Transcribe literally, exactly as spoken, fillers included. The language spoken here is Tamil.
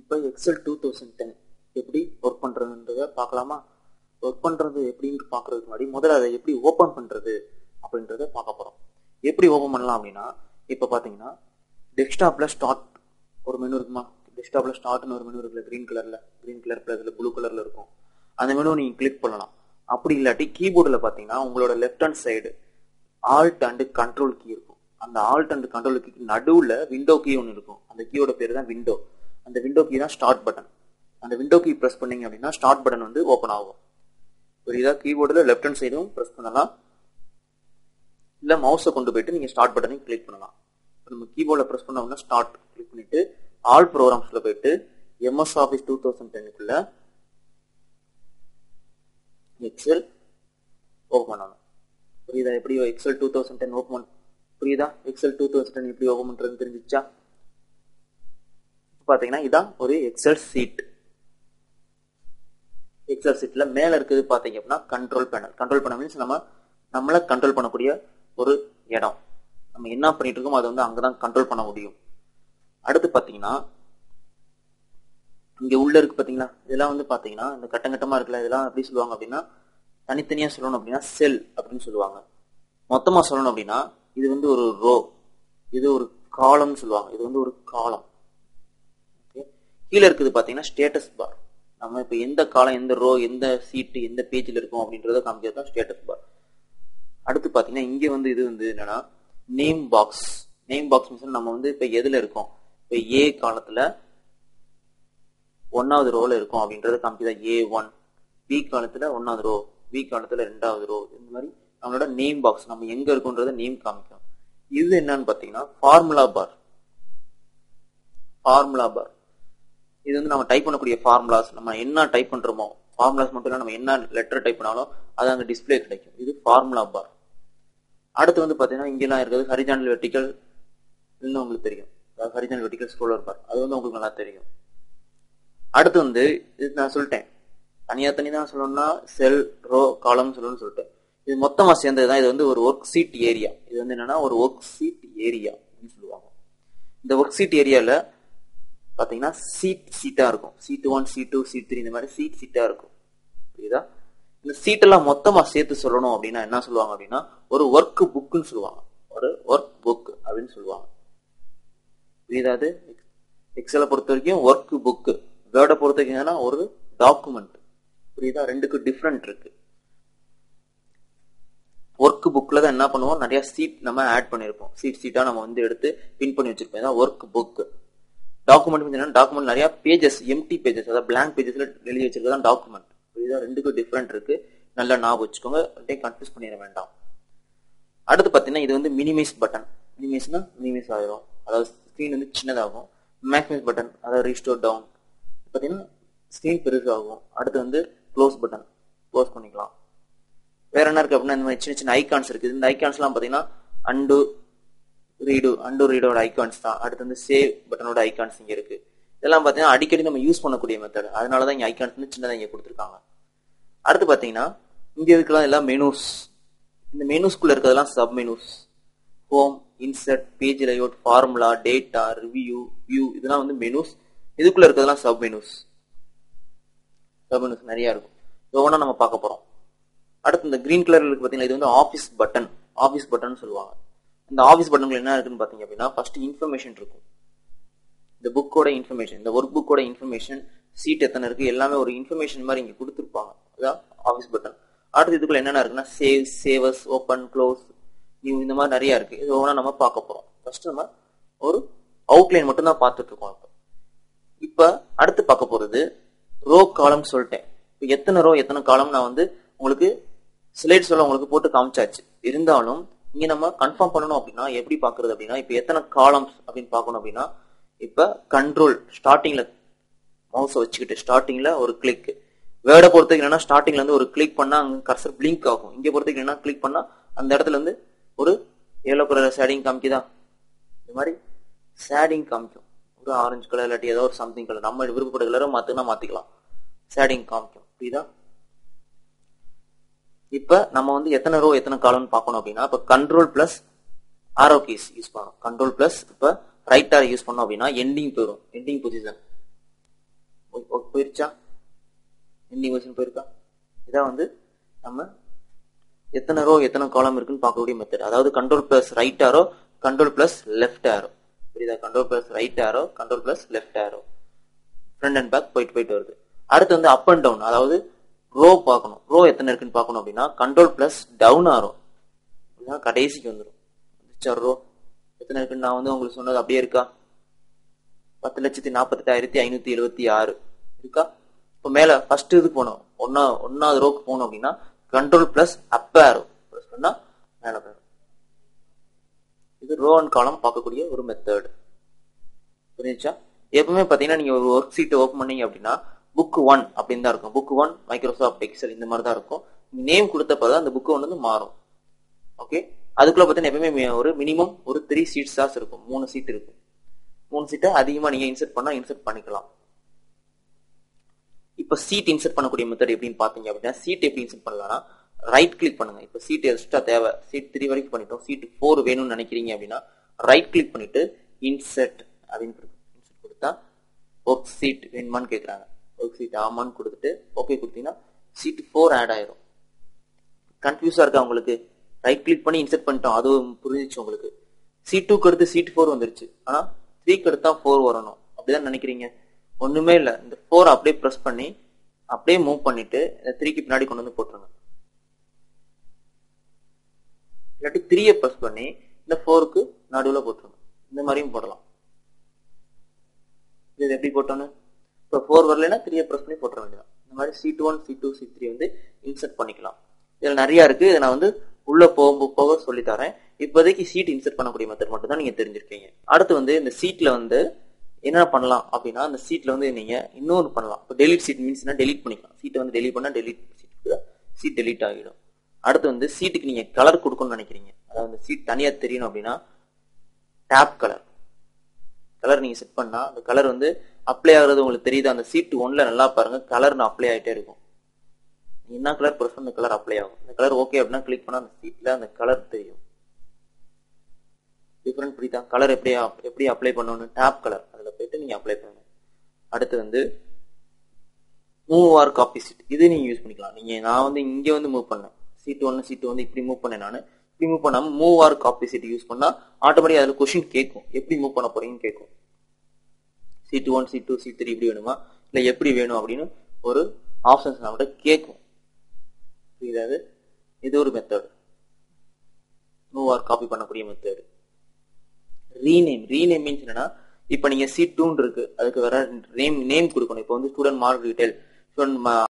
இப்போ எக்ஸல் டூ தௌசண்ட் டென் எப்படி ஒர்க் பண்ணுறதுன்றதை பார்க்கலாமா? ஒர்க் பண்ணுறது எப்படின்னு பார்க்குறதுக்கு முன்னாடி முதல்ல அதை எப்படி ஓப்பன் பண்ணுறது அப்படின்றத பார்க்க போகிறோம். எப்படி ஓப்பன் பண்ணலாம் அப்படின்னா, இப்போ பார்த்தீங்கன்னா டெஸ்க்டாப்பில் ஸ்டார்ட் ஒரு மெனு இருக்குமா? டெஸ்க்டாப்பில் ஸ்டார்ட்னு ஒரு மெனு இருக்குல்ல, க்ரீன் கலரில் க்ரீன் கலர் ப்ளஸில் ப்ளூ கலரில் இருக்கும். அந்த மெனு நீங்கள் கிளிக் பண்ணலாம். அப்படி இல்லாட்டி கீபோர்டில் பார்த்தீங்கன்னா உங்களோட left hand side Alt and control key இருக்கும். அந்த ஆல்ட் அண்ட் கண்ட்ரோல் கீக்கு நடுவில் விண்டோ கீ ஒன்று இருக்கும். அந்த கீயோட பேர் தான் விண்டோ. அந்த விண்டோ கீ தான் ஸ்டார்ட் பட்டன். அந்த விண்டோ கீ ப்ரெஸ் பண்ணீங்க அப்படின்னா ஸ்டார்ட் பட்டன் வந்து ஓப்பன் ஆகும். புரியுதா? கீபோர்டில் லெஃப்ட் ஹேண்ட் சைடும் ப்ரெஸ் பண்ணலாம், இல்லை மவுஸை கொண்டு போயிட்டு நீங்கள் ஸ்டார்ட் பட்டனையும் கிளிக் பண்ணலாம். நம்ம கீபோர்டில் ப்ரெஸ் பண்ண அப்படின்னா ஸ்டார்ட் கிளிக் பண்ணிட்டு ஆல் ப்ரோக்ராம்ஸில் போயிட்டு எம்எஸ் ஆஃபீஸ் டூ தௌசண்ட் டென்னுக்குள்ள எக்ஸல் ஓப்பன் பண்ணணும். புரியுதா? எப்படி Excel two thousand ten open புரியுதா? எக்ஸல் டூ தௌசண்ட் டென் எப்படி ஓப்பன் பண்ணுறதுன்னு தெரிஞ்சிச்சா? பார்த்தீங்கன்னா இதான் ஒரு எக்ஸல் சீட். எக்ஸல் சீட்ல மேல இருக்குது பார்த்தீங்க அப்படின்னா control panel. Control panel means நம்ம நம்மளை கண்ட்ரோல் பண்ணக்கூடிய ஒரு இடம். நம்ம என்ன பண்ணிட்டு இருக்கோம் அதை வந்து அங்கதான் கண்ட்ரோல் பண்ண முடியும். அடுத்து பார்த்தீங்கன்னா இங்க உள்ள இருக்கு பார்த்தீங்களா, இதெல்லாம் வந்து பார்த்தீங்கன்னா இந்த கட்டங்கட்டமா இருக்குல்ல, இதெல்லாம் எப்படி சொல்லுவாங்க அப்படின்னா, தனித்தனியா சொல்லணும் அப்படின்னா செல் அப்படின்னு சொல்லுவாங்க. மொத்தமா சொல்லணும் அப்படின்னா இது வந்து ஒரு ரோ, இது ஒரு காலம்னு சொல்லுவாங்க. இது வந்து ஒரு காலம். கீழே இருக்குது பார்த்தீங்கன்னா ஸ்டேட்டஸ் பார். நம்ம இப்போ எந்த காலம், எந்த ரோ, எந்த சீட்டு, எந்த பேஜில் இருக்கும் அப்படின்றத காமிக்கிறது தான் ஸ்டேட்டஸ் பார். அடுத்து பார்த்தீங்கன்னா இங்கே வந்து இது வந்து என்னன்னா name box. Name box means நம்ம வந்து இப்போ எதில் இருக்கோம், இப்போ ஏ காலத்தில் ஒன்னாவது ரோல இருக்கும் அப்படின்றத காமிக்குதா ஏ ஒன், பி காலத்தில் ஒன்னாவது ரோ, பி காலத்தில் ரெண்டாவது ரோ, இந்த மாதிரி நம்மளோட நேம் பாக்ஸ் நம்ம எங்க இருக்குன்றத நேம் காமிக்கும். இது என்னன்னு பார்த்தீங்கன்னா ஃபார்முலா பார். ஃபார்முலா பார் இது வந்து நம்ம டைப் பண்ணக்கூடிய ஃபார்முலாஸ். நம்ம என்ன டைப் பண்றோமோ ஃபார்முலாஸ் மட்டும் இல்லை, நம்ம என்ன லெட்டர் டைப் பண்ணாலும் அது அங்கே டிஸ்பிளே கிடைக்கும். இது ஃபார்முலா பார். அடுத்து வந்து பார்த்தீங்கன்னா இங்கெல்லாம் இருக்கிறது ஹரிஜாண்டல் வெர்டிகல், இன்னும் உங்களுக்கு தெரியும். ஹரிஜாண்டல் வெர்டிகல் ஸ்க்ரோலர் பார், அது வந்து உங்களுக்கு நல்லா தெரியும். அடுத்து வந்து இது நான் சொல்லிட்டேன், தனியா தனி தான் சொல்லணும்னா செல், ரோ, காலம் சொல்லணும்னு சொல்லிட்டேன். இது மொத்தமா சேர்ந்தது தான் இது வந்து ஒரு ஒர்க் சீட் ஏரியா. இது வந்து என்னன்னா ஒரு ஒர்க் சீட் ஏரியா அப்படின்னு சொல்லுவாங்க. இந்த ஒர்க் சீட் ஏரியால பாத்தீங்கன்னா சீட் சீட்டா இருக்கும். Sheet one, sheet two, sheet three, இந்த மாதிரி சீட் சீட்டா இருக்கும். புரியுதா? இந்த சீட் எல்லாம் மொத்தமா சேர்த்து சொல்லணும் அப்படின்னா என்ன சொல்லுவாங்க அப்படின்னா ஒரு ஒர்க் புக்குன்னு சொல்லுவாங்க. ஒரு ஒர்க் புக் அப்படின்னு சொல்லுவாங்க. புரியுதா? அது எக்ஸலை பொறுத்த வரைக்கும் ஒர்க் புக், வேர்டை பொறுத்த வரைக்கும் ஒரு டாக்குமெண்ட். புரியுதா? ரெண்டுக்கு டிஃப்ரெண்ட் இருக்கு. ஒர்க் புக்ல தான் என்ன பண்ணுவோம், நிறைய சீட் நம்ம ஆட் பண்ணிருப்போம். சீட் சீட்டா நம்ம வந்து எடுத்து பின் பண்ணி வச்சிருப்போம். Workbook. டாக்குமெண்ட் டாக்குமெண்ட் நிறைய பேஜஸ், எம்டி பேஜஸ், அதாவது பிளாங்க் பேஜஸ்ல எழுதி வச்சிருக்கதான் டாக்குமெண்ட். புரியுதா? ரெண்டுக்கும் டிஃப்ரெண்ட் இருக்கு. நல்லா ஞாபகம் வச்சுக்கோங்க, கன்ஃபியூஸ் பண்ணிட வேண்டாம். அடுத்து பாத்தீங்கன்னா இது வந்து மினிமைஸ் பட்டன். மினிமைஸ்னா மினிமைஸ் ஆயிரும், அதாவது ஸ்கிரீன் வந்து சின்னதாகும். மேக்ஸிமைஸ் பட்டன், அதாவது ரீஸ்டோர் டவுன், பாத்தீங்கன்னா ஸ்கிரீன் பெருசாகும். அடுத்து வந்து க்ளோஸ் பட்டன், க்ளோஸ் பண்ணிக்கலாம். வேற என்ன இருக்கு அப்படின்னா இந்த மாதிரி சின்ன சின்ன ஐகான்ஸ் இருக்கு. இந்த ஐகான்ஸ் எல்லாம் பாத்தீங்கன்னா அண்டு ரீடு, அண்டு ரீடோட ஐகான்ஸ் தான். அடுத்து வந்து சேவ் பட்டனோட ஐகான்ஸ் இங்க இருக்கு. இதெல்லாம் பாத்தீங்கன்னா அடிக்கடி நம்ம யூஸ் பண்ணக்கூடிய மெத்தட். அதனாலதான் இங்க ஐகான்ஸ் வந்து சின்னதா இங்க கொடுத்துருக்காங்க. அடுத்து பாத்தீங்கன்னா இங்க இருக்கலாம் எல்லாம் மெனூஸ். இந்த மெனூஸ்குள்ள இருக்கிறதெல்லாம் sub menus. Home, insert, page layout, formula, data, review, view, இதெல்லாம் வந்து மெனூஸ். இதுக்குள்ள இருக்கிறதெல்லாம் சப் மெனூஸ். சப் மெனூஸ் நிறைய இருக்கும். ஒவ்வொன்றா நம்ம பார்க்க போறோம். அடுத்து இந்த கிரீன் கலர்ல இருக்கு பாத்தீங்கன்னா இது வந்து ஆஃபீஸ் பட்டன். ஆஃபீஸ் பட்டன் சொல்லுவாங்க. இந்த ஆஃபீஸ் பட்டன்கள் என்ன இருக்குன்னு பாத்தீங்க அப்படின்னா ஃபர்ஸ்ட் இன்ஃபர்மேஷன் இருக்கும். இந்த புக்கோட இன்ஃபர்மேஷன், இந்த ஒர்க் புக்கோட இன்ஃபர்மேஷன், சீட் எத்தனை இருக்கு, எல்லாமே ஒரு இன்ஃபர்மேஷன் மாதிரி இங்க கொடுத்துருப்பாங்க. அதான் ஆஃபீஸ் பட்டன். அடுத்து இதுக்குள்ள என்னென்ன இருக்குன்னா save, save as, open, close, new, இந்த மாதிரி நிறைய இருக்கு. இது ஒவ்வொன்றா நம்ம பார்க்க போறோம். ஃபர்ஸ்ட் நம்ம ஒரு அவுட்லைன் மட்டும் தான் பார்த்துட்டு இருக்கோம். இப்ப அடுத்து பார்க்க போறது ரோ, காலம் சொல்லிட்டேன். இப்போ எத்தனை ரோ எத்தனை காலம் நான் வந்து உங்களுக்கு ஸ்லைட் சொல்ல உங்களுக்கு போட்டு காமிச்சாச்சு. இருந்தாலும் இங்க நம்ம கன்ஃபார்ம் பண்ணணும் அப்படின்னா எப்படி பாக்குறது அப்படின்னா இப்ப எத்தனை காலம்ஸ் அப்படின்னு பார்க்கணும் அப்படின்னா இப்ப கண்ட்ரோல் ஸ்டார்டிங்ல மவுஸை வச்சுக்கிட்டு ஸ்டார்டிங்ல ஒரு கிளிக். வேர்டை பொறுத்தவரைக்கும் என்னன்னா ஸ்டார்டிங்ல இருந்து ஒரு கிளிக் பண்ணா அங்க கர்சர் பிளிங்க் ஆகும். இங்க பொறுத்தவரைக்கும் என்ன கிளிக் பண்ணா அந்த இடத்துல இருந்து ஒரு எல்லோ கலர் ஷேடிங் காமிக்குதா, இந்த மாதிரி ஷேடிங் காமிக்கும். ஒரு ஆரஞ்சு கலர் இல்லாட்டி ஏதோ ஒரு சம்திங் கலர் நம்ம விருப்பப்பட்ட கலரை மாத்தினா மாத்திக்கலாம். ஷேடிங் காமிக்கும். புரியுதா? இப்ப நம்ம வந்து எத்தனை ரோ எத்தனை காலம்னு பார்க்கணும் அப்படின்னா இப்ப control plus arrow keys use பண்ணணும். கண்ட்ரோல் பிளஸ் இப்ப ரைட் ஆர் யூஸ் பண்ணோம் அப்படின்னா எண்டிங் போயிடும். எண்டிங் பொசிஷன் போயிருச்சா? எண்டிங் பொசிஷன் போயிருக்கா? இதான் வந்து நம்ம எத்தனை ரோ எத்தனை காலம் இருக்குன்னு பார்க்கக்கூடிய மெத்தட். அதாவது control plus right arrow, control plus left arrow. புரியுதா? Control plus right arrow, control plus left arrow. Front and back போயிட்டு போயிட்டு வருது. அடுத்து வந்து அப் அண்ட் டவுன், அதாவது ரோ பார்க்கணும். ரோ எத்தனை இருக்குன்னு பார்க்கணும் அப்படின்னா கண்ட்ரோல் பிளஸ் டவுன் ஆரோ. கடைசிக்கு வந்துடும். ரோ எத்தனை இருக்குன்னு நான் வந்து உங்களுக்கு சொன்னது அப்படியே இருக்கா? பத்து லட்சத்தி நாற்பத்தி எட்டாயிரத்தி ஐநூத்தி எழுபத்தி ஆறு இருக்கா? இப்போ மேல ஃபர்ஸ்ட் இதுக்கு போனோம், ஒன்னா ஒன்னாவது ரோக்கு போகணும் அப்படின்னா control plus up arrow press பண்ணா மேல போயிடும். இது ரோ அண்ட் காலம் பார்க்கக்கூடிய ஒரு மெத்தட். புரிஞ்சுச்சா? எப்பவுமே பாத்தீங்கன்னா நீங்க ஒரு ஒர்க் ஷீட் ஓபன் பண்ணீங்க அப்படின்னா புக் ஒன் அப்படின்னு தான் இருக்கும். புக் ஒன் மைக்ரோசாஃப்ட் எக்ஸல் இந்த மாதிரி தான் இருக்கும். நேம் கொடுத்தப்பதான் அந்த புக் ஒன் வந்து மாறும். ஓகே, அதுக்குள்ள பாத்தீங்கன்னா எப்பவுமே ஒரு மினிமம் ஒரு த்ரீ சீட்ஸ் தான் இருக்கும். மூணு சீட் இருக்கும். மூணு சீட்டை அதிகமா நீங்க இன்சர்ட் பண்ணா இன்சர்ட் பண்ணிக்கலாம். இப்ப சீட் இன்சர்ட் பண்ணக்கூடிய மெத்தட் எப்படின்னு பாத்தீங்க அப்படின்னா சீட் எப்படி இன்சர்ட் பண்ணலாம்னா ரைட் கிளிக் பண்ணுங்க. இப்ப சீட் எக்ஸ்ட்ரா தேவை, சீட் த்ரீ வரைக்கும் பண்ணிட்டோம், சீட் ஃபோர் வேணும்னு நினைக்கிறீங்க அப்படின்னா ரைட் கிளிக் பண்ணிட்டு இன்சர்ட் அப்படின்னு இன்சர்ட் கொடுத்தா ஒர்க் சீட் வேணுமான்னு கேட்கறாங்க. ஒர்க் சீட் ஆமான்னு கொடுத்துட்டு ஓகே கொடுத்தீங்கன்னா சீட் ஃபோர் ஆட் ஆயிரும். கன்ஃபியூஸா இருக்கா உங்களுக்கு? ரைட் கிளிக் பண்ணி இன்சர்ட் பண்ணிட்டோம், அதுவும் புரிஞ்சிச்சு உங்களுக்கு. சீட் டூக்கு அடுத்து சீட் ஃபோர் வந்துருச்சு, ஆனா த்ரீக்கு அடுத்தா ஃபோர் வரணும் அப்படிதான் நினைக்கிறீங்க. ஒண்ணுமே இல்ல, இந்த ஃபோர் அப்படியே பிரஸ் பண்ணி அப்படியே மூவ் பண்ணிட்டு இந்த த்ரீக்கு பின்னாடி கொண்டு வந்து போட்டுருங்க. இல்லாட்டி த்ரீயை பிரஸ் பண்ணி இந்த ஃபோருக்கு நடுவில் போட்டுருங்க. இந்த மாதிரியும் போடலாம். இது எப்படி போட்டோன்னு இப்போ ஃபோர் வரலன்னா த்ரீயை பிரஸ் பண்ணி போட்டுற வேண்டியதான். இந்த மாதிரி sheet one sheet two sheet three வந்து இன்சர்ட் பண்ணிக்கலாம். இதில் நிறைய இருக்கு, இதை நான் வந்து உள்ள போக போக சொல்லி தரேன். இப்போதைக்கு சீட் இன்சர்ட் பண்ணக்கூடிய மெத்தட் மட்டும் தான் நீங்க தெரிஞ்சிருக்கீங்க. அடுத்து வந்து இந்த சீட்ல வந்து என்ன பண்ணலாம் அப்படின்னா அந்த சீட்ல வந்து நீங்க இன்னொரு பண்ணலாம். இப்போ டெலிட் சீட் மீன்ஸ்னா டெலிட் பண்ணிக்கலாம். சீட்டை வந்து டெலிட் பண்ணா டெலிட் சீட் சீட் டெலிட் ஆகிடும். அடுத்து வந்து சீட்டுக்கு நீங்க கலர் கொடுக்கணும்னு நினைக்கிறீங்க, அதாவது சீட் தனியா தெரியணும் அப்படின்னா டேப் கலர் கலர் நீங்க செட் பண்ணா அந்த கலர் வந்து அப்ளை ஆகுறது உங்களுக்கு தெரியுது. அந்த சீட் ஒன்ல நல்லா பாருங்க, கலர் அப்ளை ஆகிட்டே இருக்கும். என்ன கலர் பிரஸ் பண்ண கலர் அப்ளை ஆகும். அந்த கலர் ஓகே அப்படின்னா கிளிக் பண்ணா அந்த சீட்ல அந்த கலர் தெரியும். டிஃபரெண்ட் புரியுதா? கலர் எப்படி எப்படி அப்ளை பண்ணணும், டேப் கலர் அதுல போயிட்டு நீங்க அப்ளை பண்ணுங்க. அடுத்து வந்து மூவ் ஆர் காப்பி சீட், இது நீங்க யூஸ் பண்ணிக்கலாம். நீங்க நான் வந்து இங்க வந்து மூவ் பண்ணேன், சீட் ஒன்னு சீட் வந்து இப்படி மூவ் பண்ணேன். நான் இப்படி மூவ் பண்ணாம move or copy sheet use பண்ணா ஆட்டோமேட்டிக் அதுல கொஸ்டின் கேட்கும், எப்படி மூவ் பண்ண போறீங்கன்னு கேட்கும். Sheet one sheet two sheet three இப்படி வேணுமா இல்ல எப்படி வேணும் அப்படின்னு ஒரு ஆப்ஷன்ஸ் நம்மகிட்ட கேட்கும். புரியுது? இது ஒரு மெத்தட், மூவ் ஆர் காப்பி பண்ணக்கூடிய மெத்தட். ரீநேம் ரீநேம் மீன்ஸ் என்னன்னா இப்ப நீங்க சீட் டூ இருக்கு, அதுக்கு வேற நேம் நேம் கொடுக்கணும். இப்போ வந்து ஸ்டூடெண்ட் மார்க் டீடைல், ஸ்டூடெண்ட்